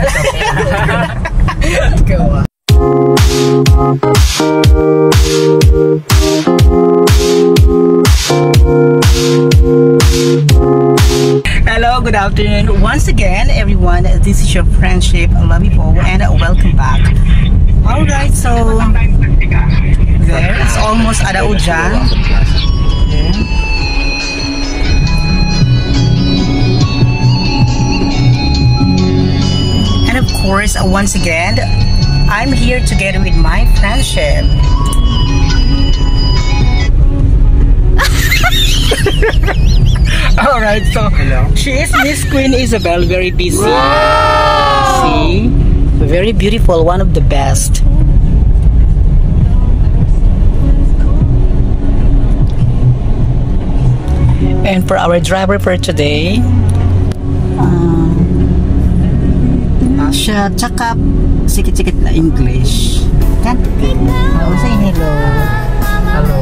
Ikaw ah. Hello, good afternoon once again everyone. This is your friendship Labipo and welcome back. Alright, so there it's almost Adaujan. And of course, once again, I'm here together with my friendship. Alright, so hello. She is Miss Queen Isabel, very busy. Wow. See? Very beautiful, one of the best. And for our driver for today, siya cakap sikit-sikit na English. Kan? Oh, say hello. Hello.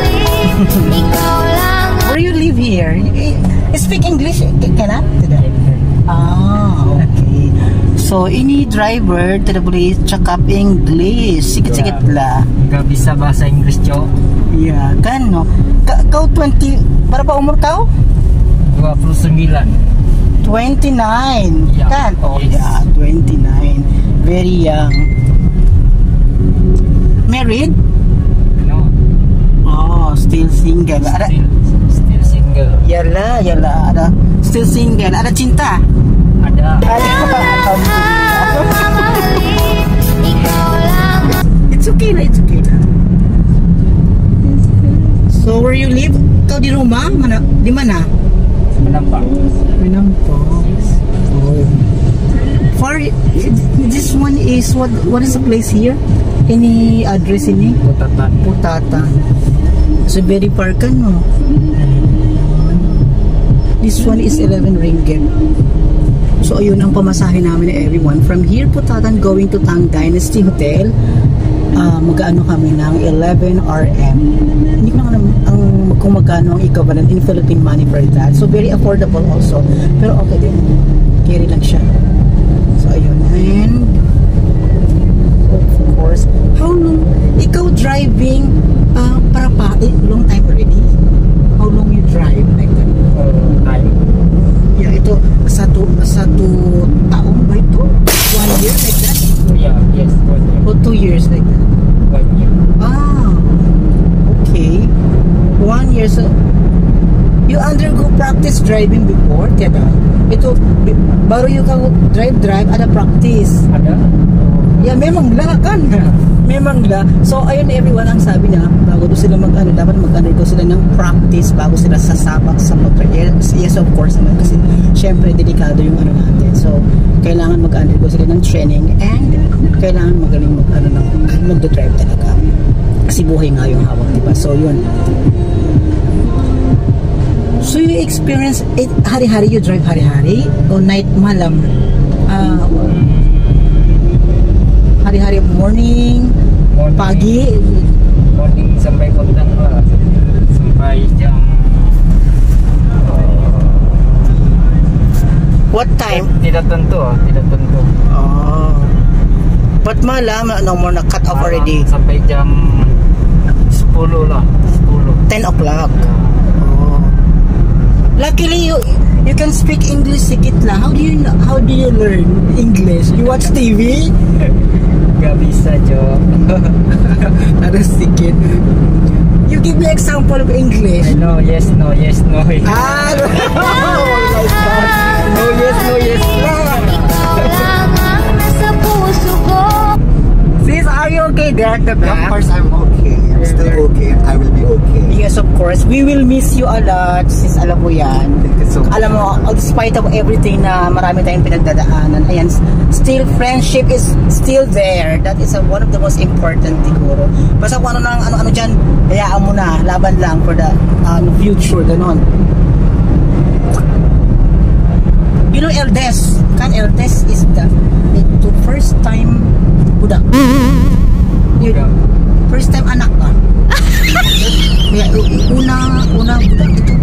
Where you live here? Speak English? Cannot? Ah, okay. So, ini driver tidak boleh cakap English. Sikit-sikit lah. Gak bisa bahasa Inggris, Cok. Iya, kan no. Kau 20, berapa umur kau? 29. 29, yeah. Kan? Oh yes. Yeah, 29. Very young. Married? No. Oh, still single. Still single. Yalah, ada. Still single. Ada cinta? Ada. It's okay lah, it's okay lah. So where you live? Kau di rumah? Mana? Di mana? Menampang. Oh. For this one is what is the place here? Any address ini? Putatan. So very far kan no? This one is 11 ringgit. So ayun ang pamasahe namin na everyone. From here Putatan going to Tang Dynasty Hotel. Mag-ano kami ng 11 RM. Hindi ko na alam kung magkano ang equivalent in Philippine money for that. So very affordable also. Pero okay din. Carry lang siya. So ayun. And of course, how long ikaw driving para pa long time already? How long you drive like that? Time. Yeah, ito satu taon ba ito? 1 year like that? Yeah, yes, 1 year. Or 2 years like that? 1 year. Ah, okay. 1 year. So, you undergo practice driving before, tiada? Ito, baru you ka drive, ada practice. Ada? Yeah, memang lah kan? Memang lah. So, ayun everyone ang sabi niya, bago do sila dapat mag-undergo sila ng practice bago sila sasabak sa motor. Yes, of course naman kasi syempre delikado yung ano natin. So, kailangan mag-undergo sila ng training and kailangan magaling mag-drive talaga. Kasi buhay nga yung hawak, diba? So, yun. So, you experience it, hari-hari you drive hari-hari o night malam? Hari-hari morning, pagi? Morning sampai kotang lah. Sampai jam What time? Tidak tentu. Oh. But malam, no more na cut off already. Sampai jam 10 lah. 10 o'clock. Oh. Luckily you can speak English sikit lah. How do you learn English? You watch TV? Gak bisa, Cok. Ada sedikit. You give me example of English. I know, yes, no. Ah, no. No, yes, no. Sis, are you okay there at the back? Of course, I'm okay. I'm still okay. I will be okay. Yes, of course. We will miss you a lot, sis. Alam mo yan. So alam mo, despite of everything na marami tayong pinagdadaanan, ayan, still friendship is still there. That is one of the most important siguro. Basta kung ano dyan, hayaan mo na, laban lang for the future, ganon. You know, Eldes is the first time budak. First time anak ka. Kaya una budak ito.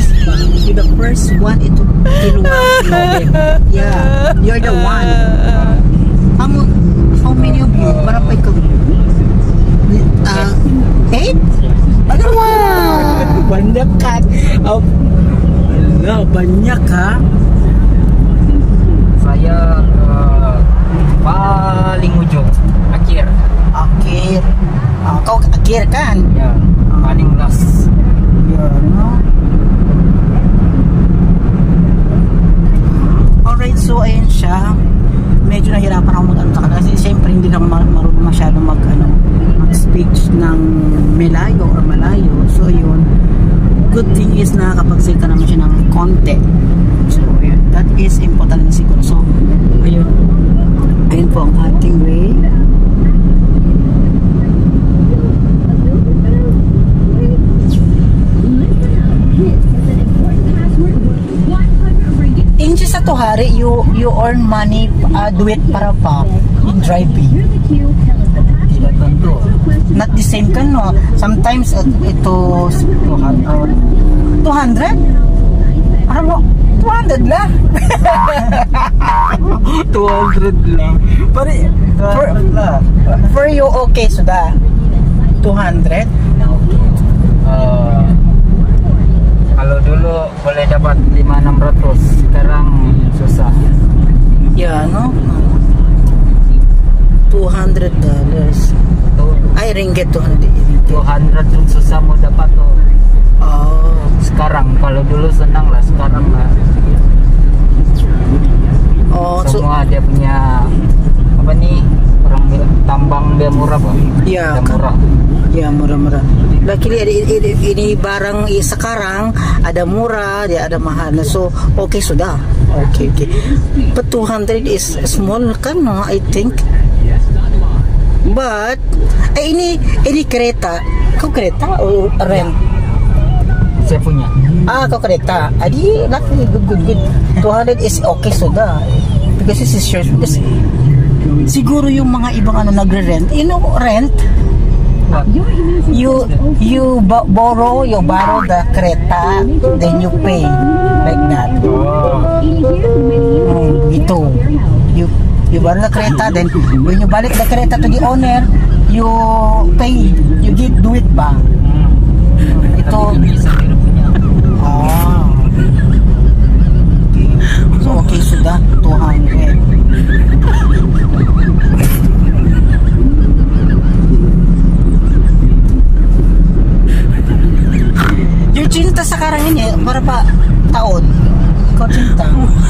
The first one ito kinuha. Yeah, you're the one. ka? Saya paling ujung, akhir. Akhir. Kau akhir kan? Ya, paling last. Ya, no? Alright, so ayun siya. Medyo nahirapan ako mag-antak kasi siyempre hindi na marunong masyado mag-speech ng Melayo or Malayo. So ayun, good thing is nakakapagsalita naman siya ng konti. So ayun, that is important na siguro. So ayun, ayun po ang ating way. Inche sa tuhari, you earn money, do it para pa in driving. Tidak tentu. Not the same kan, no? Sometimes ito 200? Ano mo? 200 lang. 200 lang. For you, okay, sudah. 200? Kalau dulu boleh dapat 500-600, sekarang susah. Yeah, no? $200. Ay, ringgit 200. 200 pun susah mau dapat tuh. Oh. Sekarang kalau dulu senang lah, sekarang lah. Oh, semua dia punya apa nih, orang bilang tambang dia murah, Pak. Iya, dia murah. Ya, murah-murah. Luckily ini barang sekarang ada murah, dia ada mahal. So, okay sudah. Okay. But 200 is small kan, no? I think. But ini kereta. Kau kereta or rent? Saya punya. Kau kereta. Adi, luckily good. 200 is okay sudah. Because this is yours. Because siguro yung mga ibang nagre-rent, rent. You borrow the kereta, then you pay like that. Gitu. You borrow the kereta, then when you balik the kereta to the owner, you pay, you get duit ba? Ito. So okay sudah 200. Yung cinta sekarang ini berapa tahun kau cinta?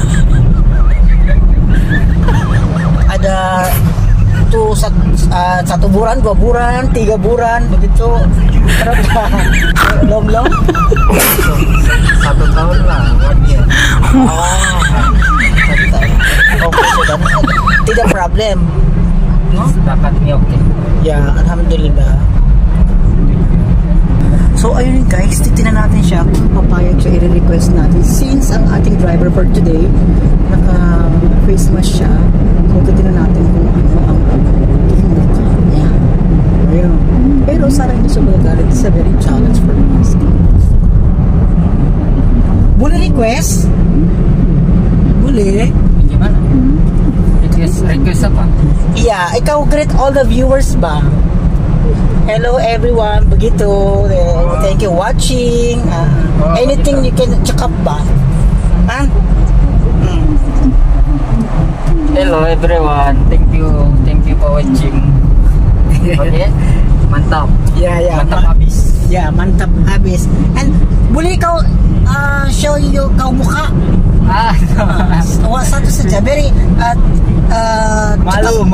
Ada tuh satu bulan, 2 bulan, 3 bulan begitu. Berapa? Long? 1 tahun lah, 1 year. Okay, sudah tidak problem. No? Stakatnya oke. Ya, alhamdulillah. So ayun guys, titignan natin siya kung papayag siya i-request natin. Since ang ating driver for today, naka-face mask siya, so titignan natin kung ano ang mukha niya. Ayun. Pero sana hindi siya magagalit. It's a very challenge for us. Boleh request? Boleh? Gimana? Request apa? Iya, ikaw greet all the viewers ba? Hello everyone, begitu. Thank you watching. Anything you can cakap ba? Hello everyone, thank you for watching. Okay, mantap. Ya. Mantap habis. Ya, mantap habis. And boleh kau show you kau muka? Satu saja. Very malu.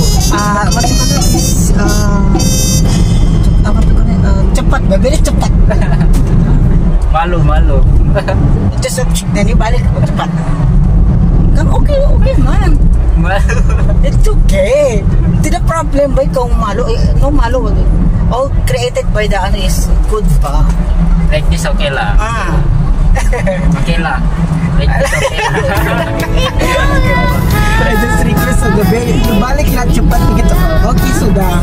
Apa tuh kan? Cepat, very cepat. Malu. Just then you balik cepat. Kan okay man. Malu. It's okay. Tidak problem ba kung malu? No malu. All created by the is good pa. Like this okay lah. Okay lah. Like this okay lah. I just request of the very balik lang cepat begitu. Okay sudah.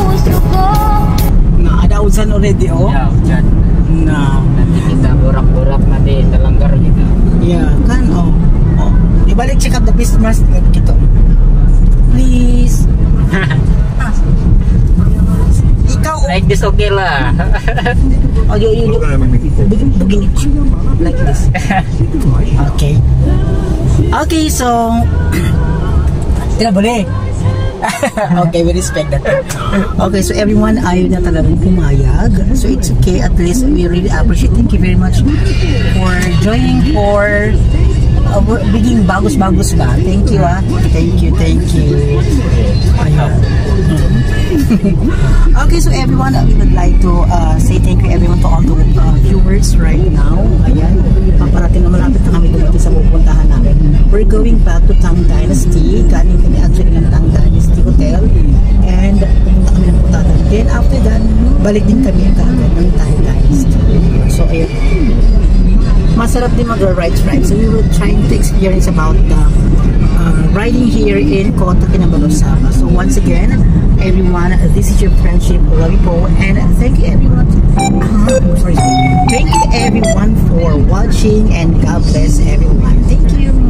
Nah, ada hujan already Ya, hujan. Nah, nanti kita borak-borak nanti terlanggar gitu. Ya kan, dibalik check up the business gitu. Please. Ikaw Like like this, okay lah. Oh, you begin it like this. Okay. Okay, so tidak boleh. Okay, we respect that. Okay, so everyone, ayaw na talagang pumayag. So it's okay, at least we really appreciate. Thank you very much for joining for biging bagus-bagus ba. Thank you, ah. Thank you. Ayan. Okay, so everyone, we would like to say thank you everyone to all the viewers right now. Ayan, paparating na malapit na kami dumating sa pupuntahan namin. We're going back to Tang Dynasty. Galing kami actually ng Tang Dynasty Hotel. And pupunta kami ng Putatan. Then after that, balik din kami agad ng Tang Dynasty. So ayun, masarap din mag-ride. So we will try to experience about the riding here in Kota Kinabalu, Sabah. So once again, everyone, this is your friendship, Lollipop, and thank you everyone. Thank you everyone for watching, and God bless everyone. Thank you.